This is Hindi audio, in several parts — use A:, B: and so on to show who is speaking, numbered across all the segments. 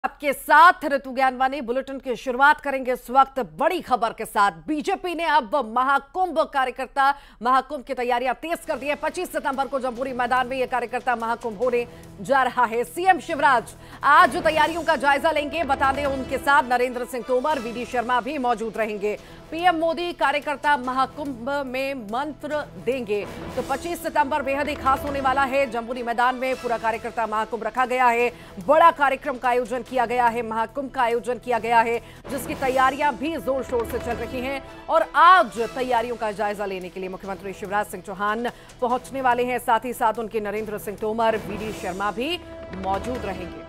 A: आपके साथ ऋतु ज्ञानवानी। बुलेटिन की शुरुआत करेंगे इस वक्त बड़ी खबर के साथ। बीजेपी ने अब महाकुंभ कार्यकर्ता महाकुंभ की तैयारियां तेज कर दी है। 25 सितंबर को जम्बूरी मैदान में यह कार्यकर्ता महाकुंभ होने जा रहा है। सीएम शिवराज आज तैयारियों का जायजा लेंगे। बता दें उनके साथ नरेंद्र सिंह तोमर, वीडी शर्मा भी मौजूद रहेंगे। पीएम मोदी कार्यकर्ता महाकुंभ में मंत्र देंगे। तो 25 सितंबर बेहद ही खास होने वाला है। जम्बूरी मैदान में पूरा कार्यकर्ता महाकुंभ रखा गया है। बड़ा कार्यक्रम का आयोजन किया गया है, महाकुंभ का आयोजन किया गया है, जिसकी तैयारियां भी जोर शोर से चल रही हैं। और आज तैयारियों का जायजा लेने के लिए मुख्यमंत्री शिवराज सिंह चौहान पहुंचने वाले हैं। साथ ही साथ उनके नरेंद्र सिंह तोमर, वीडी शर्मा भी मौजूद रहेंगे।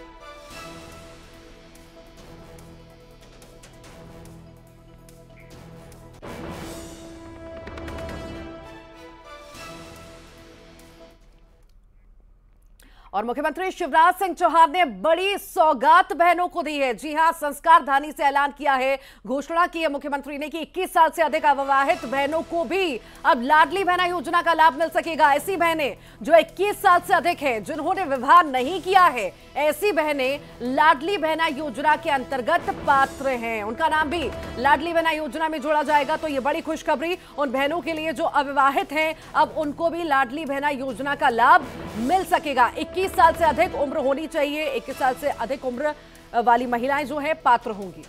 A: और मुख्यमंत्री शिवराज सिंह चौहान ने बड़ी सौगात बहनों को दी है। जी हां, संस्कार धानी से ऐलान किया है, घोषणा की है मुख्यमंत्री ने कि 21 साल से अधिक अविवाहित बहनों को भी अब लाडली बहना योजना का लाभ मिल सकेगा। ऐसी बहनें जो 21 साल से अधिक हैं, जिन्होंने विवाह नहीं किया है, ऐसी बहनें लाडली बहना योजना के अंतर्गत पात्र हैं। उनका नाम भी लाडली बहना योजना में जोड़ा जाएगा। तो ये बड़ी खुशखबरी उन बहनों के लिए जो अविवाहित हैं, अब उनको भी लाडली बहना योजना का लाभ मिल सकेगा। 21 साल से अधिक उम्र होनी चाहिए। 21 साल से अधिक उम्र वाली महिलाएं जो हैं पात्र होंगी।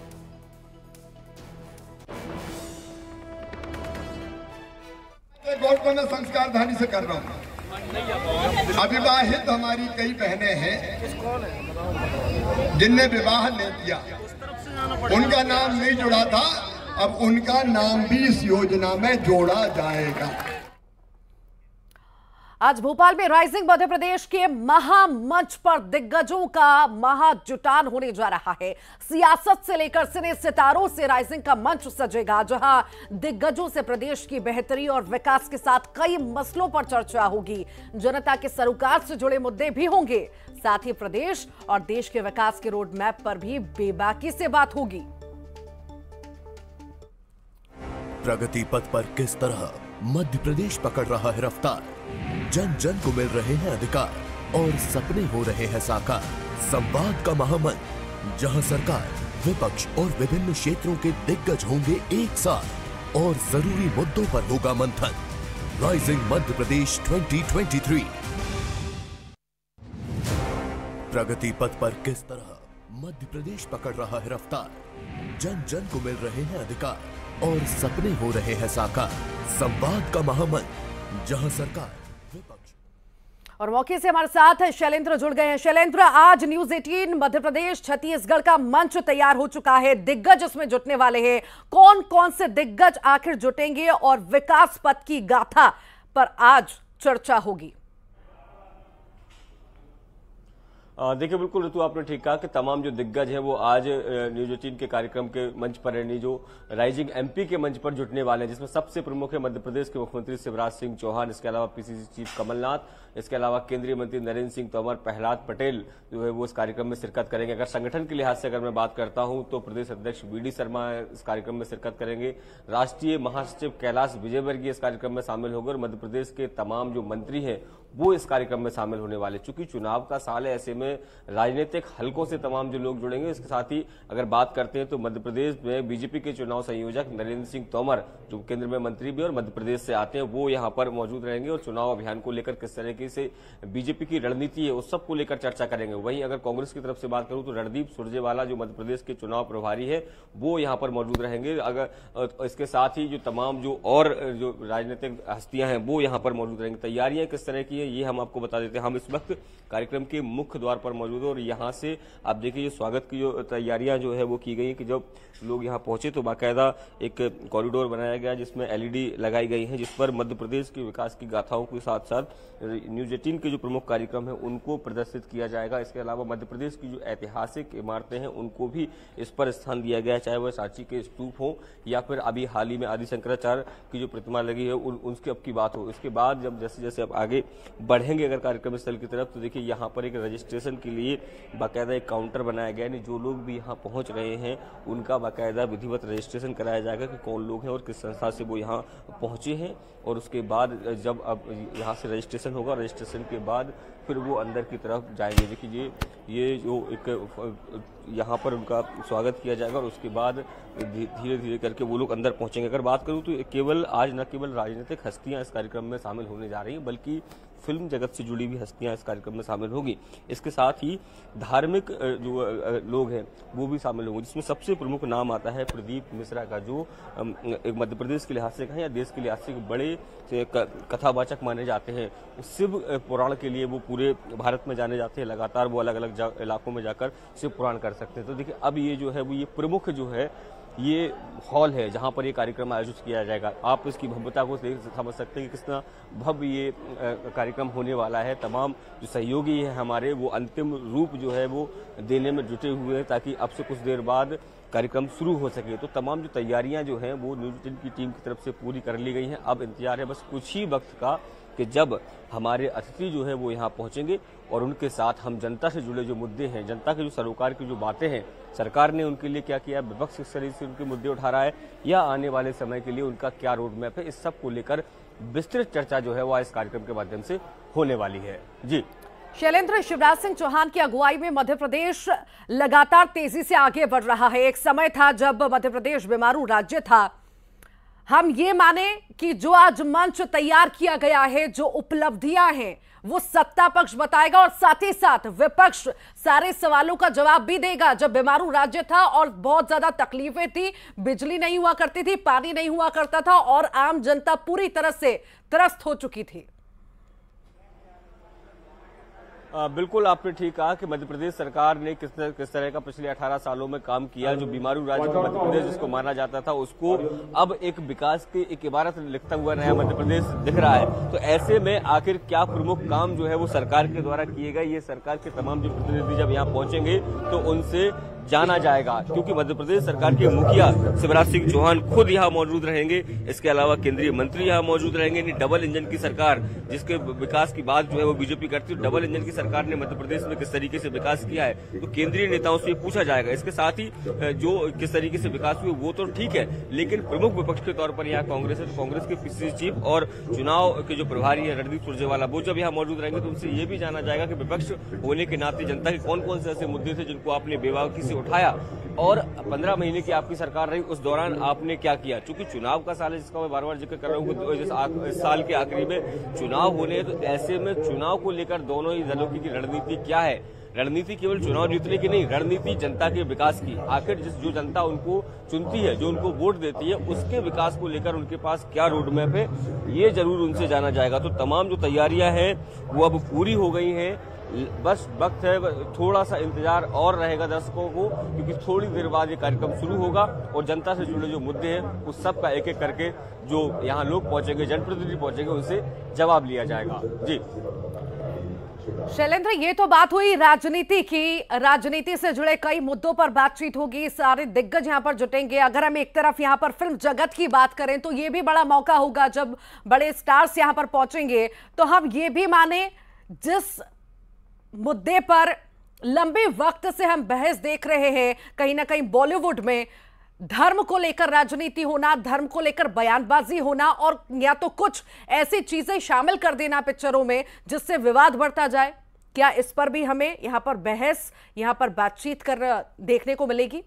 B: गौर को मैं संस्कार धानी से कर रहा हूं। अविवाहित हमारी कई बहनें हैं जिनने विवाह नहीं किया, उनका नाम नहीं जुड़ा था, अब उनका नाम भी इस योजना में जोड़ा जाएगा।
A: आज भोपाल में राइजिंग मध्य प्रदेश के महामंच पर दिग्गजों का महाजुटान होने जा रहा है। सियासत से लेकर सिने सितारों से राइजिंग का मंच सजेगा, जहां दिग्गजों से प्रदेश की बेहतरी और विकास के साथ कई मसलों पर चर्चा होगी। जनता के सरोकार से जुड़े मुद्दे भी होंगे। साथ ही प्रदेश और देश के विकास के रोड मैप पर भी बेबाकी से बात होगी।
C: प्रगति पथ पर किस तरह मध्य प्रदेश पकड़ रहा है रफ्तार, जन जन को मिल रहे हैं अधिकार और सपने हो रहे हैं साकार। संवाद का महामंच, जहां सरकार, विपक्ष और विभिन्न क्षेत्रों के दिग्गज होंगे एक साथ और जरूरी मुद्दों पर होगा मंथन। राइजिंग मध्य प्रदेश 2023। प्रगति पथ पर किस तरह मध्य प्रदेश पकड़ रहा है रफ्तार, जन जन को मिल रहे हैं अधिकार और सपने हो रहे हैं साकार। संवाद का महामंच, जहां सरकार, विपक्ष।
A: और मौके से हमारे साथ शैलेंद्र जुड़ गए हैं। शैलेंद्र, आज न्यूज 18 मध्य प्रदेश छत्तीसगढ़ का मंच तैयार हो चुका है, दिग्गज इसमें जुटने वाले हैं। कौन कौन से दिग्गज आखिर जुटेंगे और विकास पथ की गाथा पर आज चर्चा होगी?
D: देखिए, बिल्कुल ऋतु, आपने ठीक कहा कि तमाम जो दिग्गज हैं वो आज न्यूज 18 के कार्यक्रम के मंच पर, यानी जो राइजिंग एमपी के मंच पर जुटने वाले हैं, जिसमें सबसे प्रमुख है मध्य प्रदेश के मुख्यमंत्री शिवराज सिंह चौहान, इसके अलावा पीसीसी चीफ कमलनाथ, इसके अलावा केंद्रीय मंत्री नरेंद्र सिंह तोमर, प्रहलाद पटेल जो है वो इस कार्यक्रम में शिरकत करेंगे। अगर संगठन के लिहाज से अगर मैं बात करता हूं तो प्रदेश अध्यक्ष वीडी शर्मा इस कार्यक्रम में शिरकत करेंगे। राष्ट्रीय महासचिव कैलाश विजयवर्गीय इस कार्यक्रम में शामिल होंगे और मध्य प्रदेश के तमाम जो मंत्री हैं वो इस कार्यक्रम में शामिल होने वाले। चूंकि चुनाव का साल है, ऐसे में राजनीतिक हलकों से तमाम जो लोग जुड़ेंगे। इसके साथ ही अगर बात करते हैं तो मध्य प्रदेश में बीजेपी के चुनाव संयोजक नरेंद्र सिंह तोमर, जो केंद्र में मंत्री भी और मध्य प्रदेश से आते हैं, वो यहां पर मौजूद रहेंगे और चुनाव अभियान को लेकर किस तरीके से बीजेपी की रणनीति है उस सब को लेकर चर्चा करेंगे। वहीं अगर कांग्रेस की तरफ से बात करूं तो रणदीप सुरजेवाला, जो मध्य प्रदेश के चुनाव प्रभारी है, वो यहां पर मौजूद रहेंगे। अगर इसके साथ ही जो तमाम जो और जो राजनीतिक हस्तियां हैं वो यहां पर मौजूद रहेंगी। तैयारियां किस तरह की है ये हम आपको बता देते हैं। हम इस वक्त कार्यक्रम के मुख्य द्वार पर मौजूद है और यहां से आप देखिए ये स्वागत की जो तैयारियां जो है वो की गई कि जब लोग यहां पहुंचे तो बाकायदा एक कॉरिडोर बनाया गया जिसमें एलईडी लगाई गई है, जिस पर मध्य प्रदेश के विकास की गाथाओं के साथ साथ न्यूज 18 के जो प्रमुख कार्यक्रम है उनको प्रदर्शित किया जाएगा। इसके अलावा मध्य प्रदेश की जो ऐतिहासिक इमारतें हैं उनको भी इस पर स्थान दिया गया है, चाहे वह सांची के स्तूप हो या फिर अभी हाल ही में आदि शंकराचार्य की जो प्रतिमा लगी है उसकी अब की बात हो। इसके बाद जब जैसे जैसे आप आगे बढ़ेंगे अगर कार्यक्रम स्थल की तरफ तो देखिए यहाँ पर एक रजिस्ट्रेशन के लिए बाकायदा एक काउंटर बनाया गया है। जो लोग भी यहाँ पहुंच रहे हैं उनका बाकायदा विधिवत रजिस्ट्रेशन कराया जाएगा कि कौन लोग हैं और किस संस्था से वो यहाँ पहुंचे हैं और उसके बाद जब अब यहाँ से रजिस्ट्रेशन होगा रजिस्ट्रेशन के बाद फिर वो अंदर की तरफ जाएंगे। देखिए ये जो एक यहाँ पर उनका स्वागत किया जाएगा और उसके बाद धीरे धीरे करके वो लोग अंदर पहुंचेंगे। अगर बात करूं तो केवल आज न केवल राजनीतिक हस्तियां इस कार्यक्रम में शामिल होने जा रही हैं, बल्कि फिल्म जगत से जुड़ी हुई हस्तियां इस कार्यक्रम में शामिल होगी। इसके साथ ही धार्मिक जो लोग हैं वो भी शामिल होंगे, जिसमें सबसे प्रमुख नाम आता है प्रदीप मिश्रा का, जो एक मध्य प्रदेश के लिहाज से कहें या देश के लिहाज से बड़े कथावाचक माने जाते हैं। शिव पुराण के लिए वो पूरे भारत में जाने जाते हैं, लगातार वो अलग अलग इलाकों में जाकर शिव पुराण कर सकते हैं। तो देखिए अब ये जो है वो ये प्रमुख जो है ये हॉल है जहां पर ये कार्यक्रम आयोजित किया जाएगा। आप इसकी भव्यता को समझ सकते हैं कि कितना भव्य ये कार्यक्रम होने वाला है। तमाम जो सहयोगी है हमारे वो अंतिम रूप जो है वो देने में जुटे हुए हैं ताकि अब से कुछ देर बाद कार्यक्रम शुरू हो सके। तो तमाम जो तैयारियां जो हैं वो न्यूज़ 18 की टीम की तरफ से पूरी कर ली गई हैं। अब इंतजार है बस कुछ ही वक्त का कि जब हमारे अतिथि जो है वो यहाँ पहुंचेंगे और उनके साथ हम जनता से जुड़े जो मुद्दे हैं, जनता के जो सरोकार की जो बातें हैं, सरकार ने उनके लिए क्या किया, विपक्ष किस तरह से उनके मुद्दे उठा रहा है या आने वाले समय के लिए उनका क्या रोड मैप है, इस सब को लेकर विस्तृत चर्चा जो है वो इस कार्यक्रम के माध्यम से होने वाली है। जी
A: शैलेंद्र, शिवराज सिंह चौहान की अगुवाई में मध्य प्रदेश लगातार तेजी से आगे बढ़ रहा है। एक समय था जब मध्य प्रदेश बीमारू राज्य था। हम ये माने कि जो आज मंच तैयार किया गया है, जो उपलब्धियां हैं, वो सत्ता पक्ष बताएगा और साथ ही साथ विपक्ष सारे सवालों का जवाब भी देगा। जब बीमारू राज्य था और बहुत ज्यादा तकलीफें थी, बिजली नहीं हुआ करती थी, पानी नहीं हुआ करता था और आम जनता पूरी तरह से त्रस्त हो चुकी थी।
D: बिल्कुल आपने ठीक कहा कि मध्य प्रदेश सरकार ने किस तरह का पिछले 18 सालों में काम किया। जो बीमारू राज्य मध्य प्रदेश जिसको माना जाता था, उसको अब एक विकास की एक इबारत लिखता हुआ नया मध्य प्रदेश दिख रहा है। तो ऐसे में आखिर क्या प्रमुख काम जो है वो सरकार के द्वारा किए गए, ये सरकार के तमाम जो प्रतिनिधि जब यहाँ पहुंचेंगे तो उनसे जाना जाएगा, क्योंकि मध्य प्रदेश सरकार के मुखिया शिवराज सिंह चौहान खुद यहाँ मौजूद रहेंगे। इसके अलावा केंद्रीय मंत्री यहाँ मौजूद रहेंगे। डबल इंजन की सरकार, जिसके विकास की बात जो है वो बीजेपी करती है, डबल इंजन की सरकार ने मध्य प्रदेश में किस तरीके से विकास किया है तो केंद्रीय नेताओं से पूछा जाएगा। इसके साथ ही जो किस तरीके से विकास हुए वो तो ठीक है, लेकिन प्रमुख विपक्ष के तौर पर यहाँ कांग्रेस है। तो कांग्रेस के पीसीसी चीफ और चुनाव के जो प्रभारी है रणदीप सुरजेवाला, वो जब यहाँ मौजूद रहेंगे तो उनसे ये भी जाना जाएगा कि विपक्ष होने के नाते जनता के कौन कौन से ऐसे मुद्दे थे जिनको आपने बेबाकी से उठाया और 15 महीने की आपकी सरकार रही, उस दौरान आपने क्या किया। चूंकि चुनाव का साल है, जिसका मैं बार बार जिक्र कर रहा हूँ, इस साल के आखिरी में चुनाव होने हैं, तो ऐसे में चुनाव को लेकर दोनों ही दलों की रणनीति क्या है। रणनीति केवल चुनाव जीतने की नहीं, रणनीति जनता के विकास की। आखिर जो जनता उनको चुनती है, जो उनको वोट देती है, उसके विकास को लेकर उनके पास क्या रोड मैप है, ये जरूर उनसे जाना जाएगा। तो तमाम जो तैयारियां हैं वो अब पूरी हो गई हैं। बस वक्त है, थोड़ा सा इंतजार और रहेगा दर्शकों को, क्योंकि थोड़ी देर बाद ये कार्यक्रम शुरू होगा और जनता से जुड़े जो मुद्दे हैं उस सब का एक एक करके जो यहाँ लोग पहुंचेंगे, जनप्रतिनिधि पहुंचेंगे, उनसे जवाब लिया जाएगा। जी
A: शैलेंद्र, ये तो बात हुई राजनीति की। राजनीति से जुड़े कई मुद्दों पर बातचीत होगी, सारे दिग्गज यहां पर जुटेंगे। अगर हम एक तरफ यहां पर फिल्म जगत की बात करें तो ये भी बड़ा मौका होगा जब बड़े स्टार्स यहां पर पहुंचेंगे। तो हम ये भी माने, जिस मुद्दे पर लंबे वक्त से हम बहस देख रहे हैं, कहीं ना कहीं बॉलीवुड में धर्म को लेकर राजनीति होना, धर्म को लेकर बयानबाजी होना और या तो कुछ ऐसी चीजें शामिल कर देना पिक्चरों में जिससे विवाद बढ़ता जाए, क्या इस पर भी हमें यहां पर बहस, यहां पर बातचीत कर देखने को मिलेगी?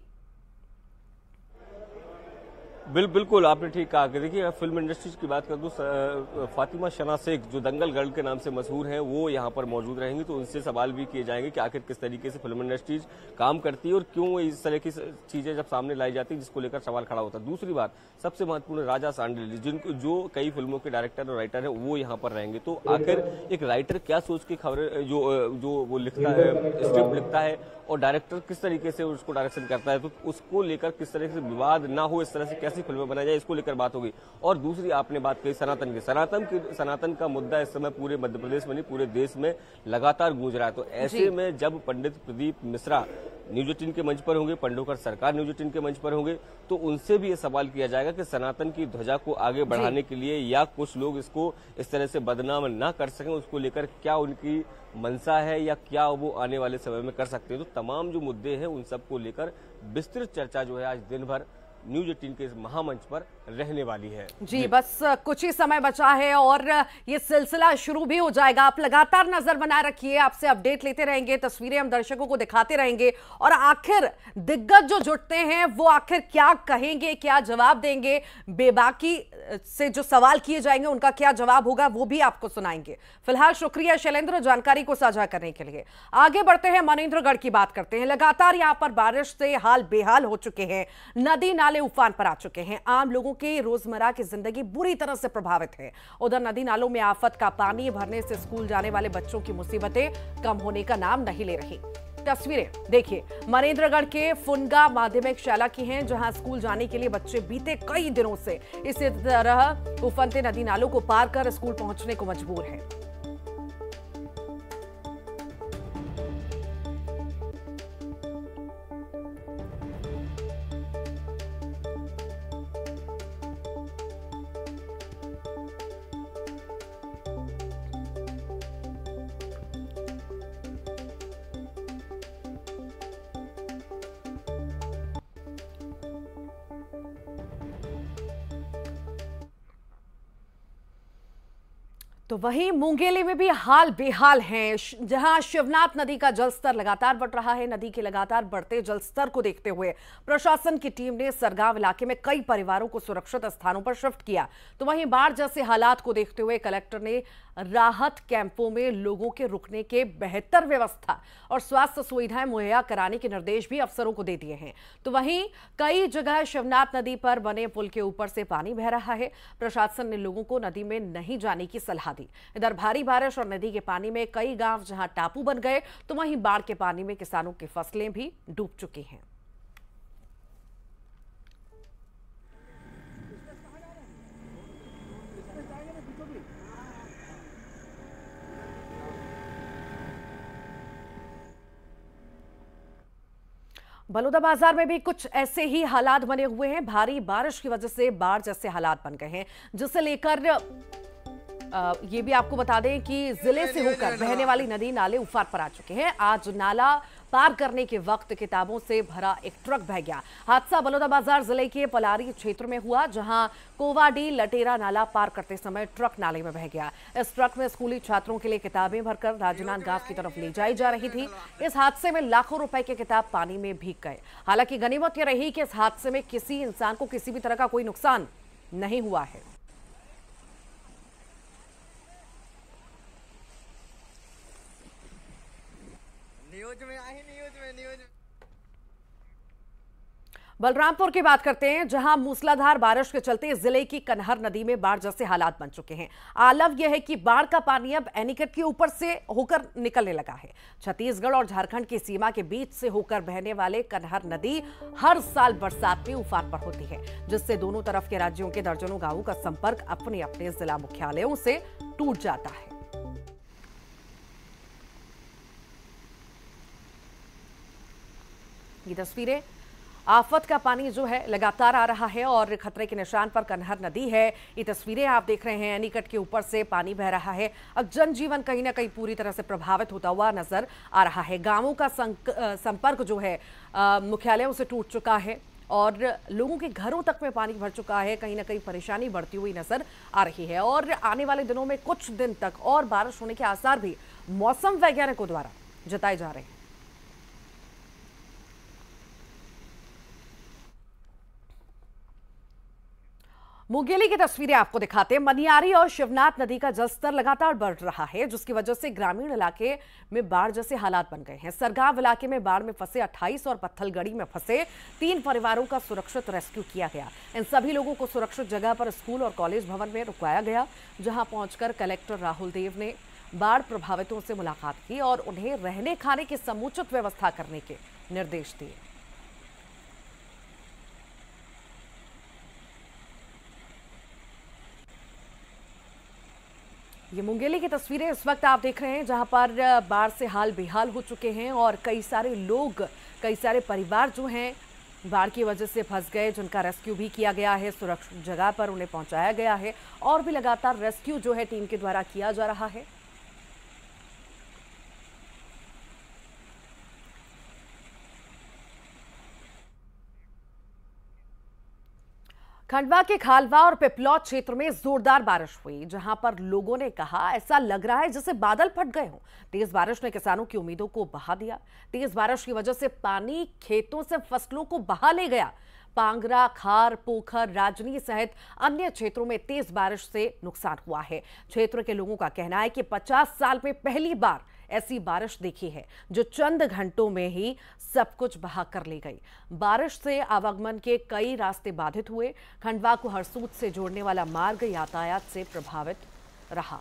D: बिल्कुल आपने ठीक कहा कि देखिए फिल्म इंडस्ट्रीज की बात कर दूं, फातिमा शना शेख जो दंगल गर्ल के नाम से मशहूर हैं, वो यहाँ पर मौजूद रहेंगी। तो उनसे सवाल भी किए जाएंगे कि आखिर किस तरीके से फिल्म इंडस्ट्रीज काम करती है और क्यों इस तरह की चीजें जब सामने लाई जाती है जिसको लेकर सवाल खड़ा होता है। दूसरी बात सबसे महत्वपूर्ण, राजा सांडिल जिनको जो कई फिल्मों के डायरेक्टर और राइटर है वो यहाँ पर रहेंगे। तो आखिर एक राइटर क्या सोच के खबरें जो वो लिखता है, स्क्रिप्ट लिखता है और डायरेक्टर किस तरीके से उसको डायरेक्शन करता है, तो उसको लेकर किस तरह से विवाद ना हो, इस तरह से कैसी फिल्में बनाई जाए, इसको लेकर बात होगी। और दूसरी आपने बात कही सनातन की, सनातन का मुद्दा इस समय पूरे मध्य प्रदेश में नहीं पूरे देश में लगातार गूंज रहा है। तो ऐसे में जब पंडित प्रदीप मिश्रा न्यूज़ 18 के मंच पर होंगे, पंडोकर सरकार न्यूज़ 18 के मंच पर होंगे, तो उनसे भी ये सवाल किया जाएगा कि सनातन की ध्वजा को आगे बढ़ाने के लिए या कुछ लोग इसको इस तरह से बदनाम ना कर सकें, उसको लेकर क्या उनकी मंशा है या क्या वो आने वाले समय में कर सकते हैं। तो तमाम जो मुद्दे हैं उन सब को लेकर विस्तृत चर्चा जो है आज दिन भर न्यूज 18 के इस महामंच पर रहने वाली है।
A: जी बस कुछ ही समय बचा है और ये सिलसिला शुरू भी हो जाएगा। आप लगातार नजर बनाए रखिए, आपसे अपडेट लेते रहेंगे, तस्वीरें हम दर्शकों को दिखाते रहेंगे और आखिर दिग्गज जो जुटते हैं वो आखिर क्या कहेंगे, क्या जवाब देंगे, बेबाकी से जो सवाल किए जाएंगे उनका क्या जवाब होगा वो भी आपको सुनाएंगे। फिलहाल शुक्रिया शैलेंद्र जानकारी को साझा करने के लिए। आगे बढ़ते हैं, मनेंद्रगढ़ की बात करते हैं। लगातार यहां पर बारिश से हाल बेहाल हो चुके हैं, नदी नाले उफान पर आ चुके हैं, आम लोगों की रोजमर्रा की जिंदगी बुरी तरह से प्रभावित है। उधर नदी नालों में आफत का पानी भरने से स्कूल जाने वाले बच्चों की मुसीबतें कम होने का नाम नहीं ले रही। तस्वीरें देखिए मनेंद्रगढ़ के फुनगा माध्यमिक शाला की हैं, जहां स्कूल जाने के लिए बच्चे बीते कई दिनों से इसी तरह उफनते नदी नालों को पार कर स्कूल पहुंचने को मजबूर हैं। तो वहीं मुंगेली में भी हाल बेहाल है, जहां शिवनाथ नदी का जलस्तर लगातार बढ़ रहा है। नदी के लगातार बढ़ते जलस्तर को देखते हुए प्रशासन की टीम ने सरगांव इलाके में कई परिवारों को सुरक्षित स्थानों पर शिफ्ट किया। तो वहीं बाढ़ जैसे हालात को देखते हुए कलेक्टर ने राहत कैंपों में लोगों के रुकने के बेहतर व्यवस्था और स्वास्थ्य सुविधाएं मुहैया कराने के निर्देश भी अफसरों को दे दिए हैं। तो वहीं कई जगह शिवनाथ नदी पर बने पुल के ऊपर से पानी बह रहा है। प्रशासन ने लोगों को नदी में नहीं जाने की सलाह दी। इधर भारी बारिश और नदी के पानी में कई गांव जहां टापू बन गए, तो वहीं बाढ़ के पानी में किसानों की फसलें भी डूब चुकी हैं। बलौदाबाजार में भी कुछ ऐसे ही हालात बने हुए हैं। भारी बारिश की वजह से बाढ़ जैसे हालात बन गए हैं, जिसे लेकर ये भी आपको बता दें कि जिले से होकर बहने वाली नदी नाले उफान पर आ चुके हैं। आज नाला पार करने के वक्त किताबों से भरा एक ट्रक बह गया। हादसा बलौदाबाजार जिले के पलारी क्षेत्र में हुआ, जहां कोवाडी लटेरा नाला पार करते समय ट्रक नाले में बह गया। इस ट्रक में स्कूली छात्रों के लिए किताबें भरकर राजनांद गांव की तरफ ले जाई जा रही थी। इस हादसे में लाखों रुपए के किताब पानी में भीग गए। हालांकि गनीमत यह रही कि इस हादसे में किसी इंसान को किसी भी तरह का कोई नुकसान नहीं हुआ है। बलरामपुर की बात करते हैं, जहां मूसलाधार बारिश के चलते जिले की कन्हर नदी में बाढ़ जैसे हालात बन चुके हैं। आलम यह है कि बाढ़ का पानी अब एनीकट के ऊपर से होकर निकलने लगा है। छत्तीसगढ़ और झारखंड की सीमा के बीच से होकर बहने वाले कन्हर नदी हर साल बरसात में उफान पर होती है, जिससे दोनों तरफ के राज्यों के दर्जनों गांवों का संपर्क अपने अपने जिला मुख्यालयों से टूट जाता है। ये तस्वीरें, आफत का पानी जो है लगातार आ रहा है और खतरे के निशान पर कन्हर नदी है। ये तस्वीरें आप देख रहे हैं, एनीकट के ऊपर से पानी बह रहा है। अब जनजीवन कहीं ना कहीं पूरी तरह से प्रभावित होता हुआ नजर आ रहा है। गांवों का संपर्क जो है मुख्यालयों से टूट चुका है और लोगों के घरों तक में पानी भर चुका है। कहीं ना कहीं परेशानी बढ़ती हुई नजर आ रही है और आने वाले दिनों में कुछ दिन तक और बारिश होने के आसार भी मौसम वैज्ञानिकों द्वारा जताए जा रहे हैं। मुंगेली की तस्वीरें आपको दिखाते हैं। मनियारी और शिवनाथ नदी का जलस्तर लगातार बढ़ रहा है, जिसकी वजह से ग्रामीण इलाके में बाढ़ जैसे हालात बन गए हैं। सरगांव इलाके में बाढ़ में फंसे 28 और पत्थलगड़ी में फंसे 3 परिवारों का सुरक्षित रेस्क्यू किया गया। इन सभी लोगों को सुरक्षित जगह पर स्कूल और कॉलेज भवन में रुकवाया गया, जहां पहुंचकर कलेक्टर राहुल देव ने बाढ़ प्रभावितों से मुलाकात की और उन्हें रहने खाने की समुचित व्यवस्था करने के निर्देश दिए। ये मुंगेली की तस्वीरें इस वक्त आप देख रहे हैं, जहां पर बाढ़ से हाल बेहाल हो चुके हैं और कई सारे लोग, कई सारे परिवार जो हैं बाढ़ की वजह से फंस गए, जिनका रेस्क्यू भी किया गया है, सुरक्षित जगह पर उन्हें पहुंचाया गया है और भी लगातार रेस्क्यू जो है टीम के द्वारा किया जा रहा है। खंडवा के खालवा और पिपलौद क्षेत्र में जोरदार बारिश हुई, जहां पर लोगों ने कहा ऐसा लग रहा है जैसे बादल फट गए हों। तेज बारिश ने किसानों की उम्मीदों को बहा दिया। तेज बारिश की वजह से पानी खेतों से फसलों को बहा ले गया। पांगरा, खार, पोखर, राजनी सहित अन्य क्षेत्रों में तेज बारिश से नुकसान हुआ है। क्षेत्र के लोगों का कहना है कि 50 साल में पहली बार ऐसी बारिश देखी है जो चंद घंटों में ही सब कुछ बहा कर ले गई। बारिश से आवागमन के कई रास्ते बाधित हुए। खंडवा को हरसूद से जोड़ने वाला मार्ग यातायात से प्रभावित रहा।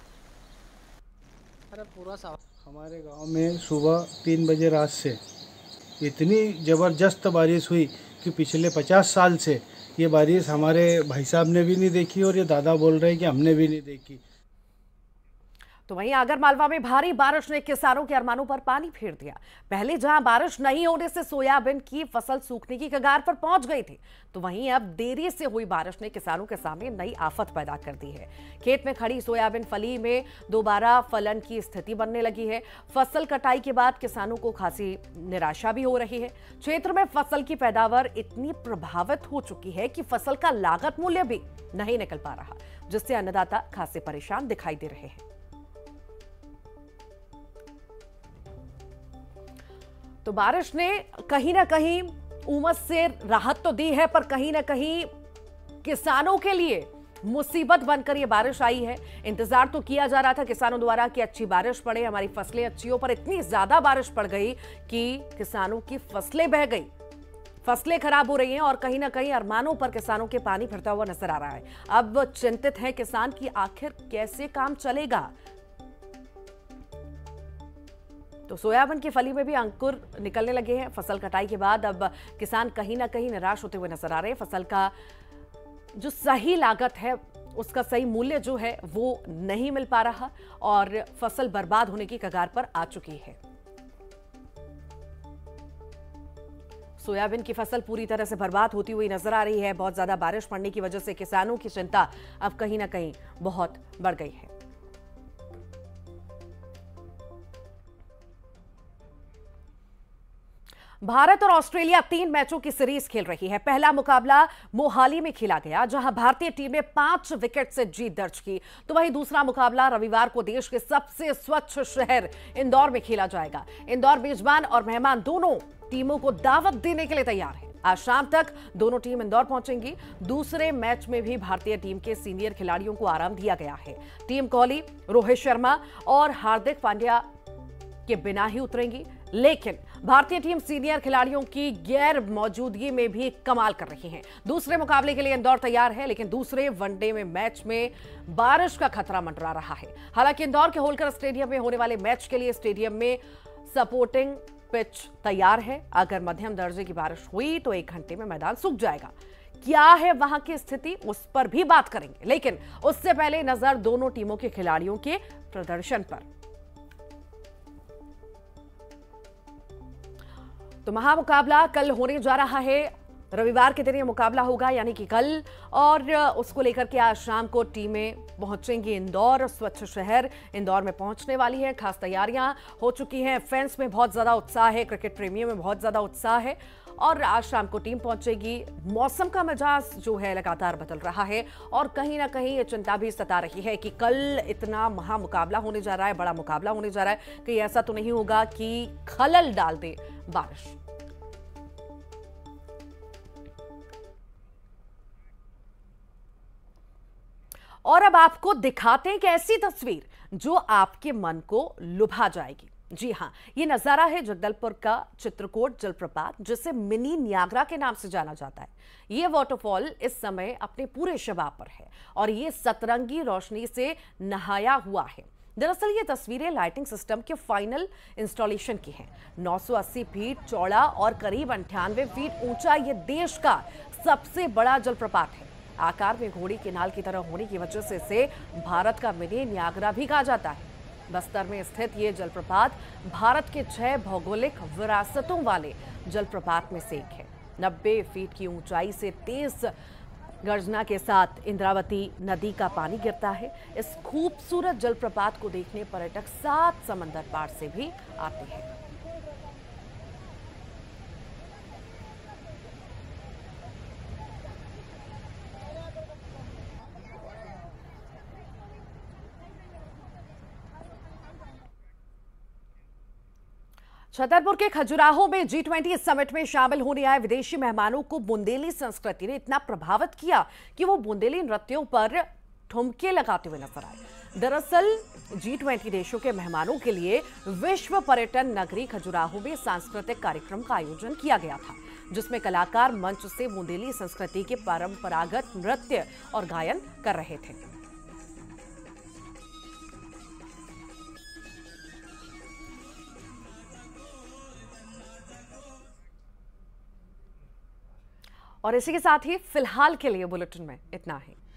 E: हमारे गांव में सुबह 3 बजे रात से इतनी जबरदस्त बारिश हुई कि पिछले 50 साल से ये बारिश हमारे भाई साहब ने भी नहीं देखी और ये दादा बोल रहे हैं कि हमने भी नहीं देखी।
A: तो वहीं आगरमालवा में भारी बारिश ने किसानों के अरमानों पर पानी फेर दिया। पहले जहां बारिश नहीं होने से सोयाबीन की फसल सूखने की कगार पर पहुंच गई थी, तो वहीं अब देरी से हुई बारिश ने किसानों के सामने नई आफत पैदा कर दी है। खेत में खड़ी सोयाबीन फली में दोबारा फलन की स्थिति बनने लगी है। फसल कटाई के बाद किसानों को खासी निराशा भी हो रही है। क्षेत्र में फसल की पैदावार इतनी प्रभावित हो चुकी है कि फसल का लागत मूल्य भी नहीं निकल पा रहा, जिससे अन्नदाता खासे परेशान दिखाई दे रहे हैं। तो बारिश ने कहीं ना कहीं उमस से राहत तो दी है, पर कहीं ना कहीं किसानों के लिए मुसीबत बनकर यह बारिश आई है। इंतजार तो किया जा रहा था किसानों द्वारा कि अच्छी बारिश पड़े, हमारी फसलें अच्छी हो, पर इतनी ज्यादा बारिश पड़ गई कि किसानों की फसलें बह गई, फसलें खराब हो रही हैं और कहीं ना कहीं अरमानों पर किसानों के पानी फिरता हुआ नजर आ रहा है। अब चिंतित है किसान कि आखिर कैसे काम चलेगा। तो सोयाबीन की फली में भी अंकुर निकलने लगे हैं। फसल कटाई के बाद अब किसान कहीं ना कहीं निराश होते हुए नजर आ रहे हैं। फसल का जो सही लागत है, उसका सही मूल्य जो है वो नहीं मिल पा रहा और फसल बर्बाद होने की कगार पर आ चुकी है। सोयाबीन की फसल पूरी तरह से बर्बाद होती हुई नजर आ रही है। बहुत ज्यादा बारिश पड़ने की वजह से किसानों की चिंता अब कहीं ना कहीं बहुत बढ़ गई है। भारत और ऑस्ट्रेलिया 3 मैचों की सीरीज खेल रही है। पहला मुकाबला मोहाली में खेला गया, जहां भारतीय टीम ने 5 विकेट से जीत दर्ज की। तो वहीं दूसरा मुकाबला रविवार को देश के सबसे स्वच्छ शहर इंदौर में खेला जाएगा। इंदौर मेजबान और मेहमान दोनों टीमों को दावत देने के लिए तैयार है। आज शाम तक दोनों टीम इंदौर पहुंचेंगी। दूसरे मैच में भी भारतीय टीम के सीनियर खिलाड़ियों को आराम दिया गया है। टीम कोहली, रोहित शर्मा और हार्दिक पांड्या के बिना ही उतरेंगी, लेकिन भारतीय टीम सीनियर खिलाड़ियों की गैर मौजूदगी में भी कमाल कर रही है। दूसरे मुकाबले के लिए इंदौर तैयार है, लेकिन दूसरे वनडे में मैच में बारिश का खतरा मंडरा रहा है। हालांकि इंदौर के होलकर स्टेडियम में होने वाले मैच के लिए स्टेडियम में सपोर्टिंग पिच तैयार है। अगर मध्यम दर्जे की बारिश हुई तो 1 घंटे में मैदान सूख जाएगा। क्या है वहां की स्थिति, उस पर भी बात करेंगे, लेकिन उससे पहले नजर दोनों टीमों के खिलाड़ियों के प्रदर्शन पर। तो महामुकाबला कल होने जा रहा है। रविवार के दिन यह मुकाबला होगा, यानी कि कल, और उसको लेकर के आज शाम को टीमें पहुंचेंगी इंदौर। स्वच्छ शहर इंदौर में पहुंचने वाली है। खास तैयारियां हो चुकी हैं। फैंस में बहुत ज्यादा उत्साह है, क्रिकेट प्रेमियों में बहुत ज्यादा उत्साह है और आज शाम को टीम पहुंचेगी। मौसम का मिजाज जो है लगातार बदल रहा है और कहीं ना कहीं ये चिंता भी सता रही है कि कल इतना महामुकाबला होने जा रहा है, बड़ा मुकाबला होने जा रहा है, कहीं ऐसा तो नहीं होगा कि खलल डाल दे बारिश। और अब आपको दिखाते हैं कि ऐसी तस्वीर जो आपके मन को लुभा जाएगी। जी हां, ये नजारा है जगदलपुर का चित्रकोट जलप्रपात, जिसे मिनी नियाग्रा के नाम से जाना जाता है। ये वाटरफॉल इस समय अपने पूरे शबाब पर है और ये सतरंगी रोशनी से नहाया हुआ है। दरअसल ये तस्वीरें लाइटिंग सिस्टम के फाइनल इंस्टॉलेशन की हैं। 980 फीट चौड़ा और करीब 98 फीट ऊंचा ये देश का सबसे बड़ा जलप्रपात है। आकार में घोड़ी के नाल की तरह होने की वजह से इसे भारत का मिनी नियाग्रा भी कहा जाता है। बस्तर में स्थित ये जलप्रपात भारत के 6 भौगोलिक विरासतों वाले जलप्रपात में से एक है। 90 फीट की ऊंचाई से तेज गर्जना के साथ इंद्रावती नदी का पानी गिरता है। इस खूबसूरत जलप्रपात को देखने पर्यटक 7 समंदर पार से भी आते हैं। छतरपुर के खजुराहो में G20 समिट में शामिल होने आए विदेशी मेहमानों को बुंदेली संस्कृति ने इतना प्रभावित किया कि वो बुंदेली नृत्यों पर ठुमके लगाते हुए नजर आए। दरअसल G20 देशों के मेहमानों के लिए विश्व पर्यटन नगरी खजुराहो में सांस्कृतिक कार्यक्रम का आयोजन किया गया था, जिसमें कलाकार मंच से बुंदेली संस्कृति के परंपरागत नृत्य और गायन कर रहे थे। और इसी के साथ ही फिलहाल के लिए बुलेटिन में इतना ही।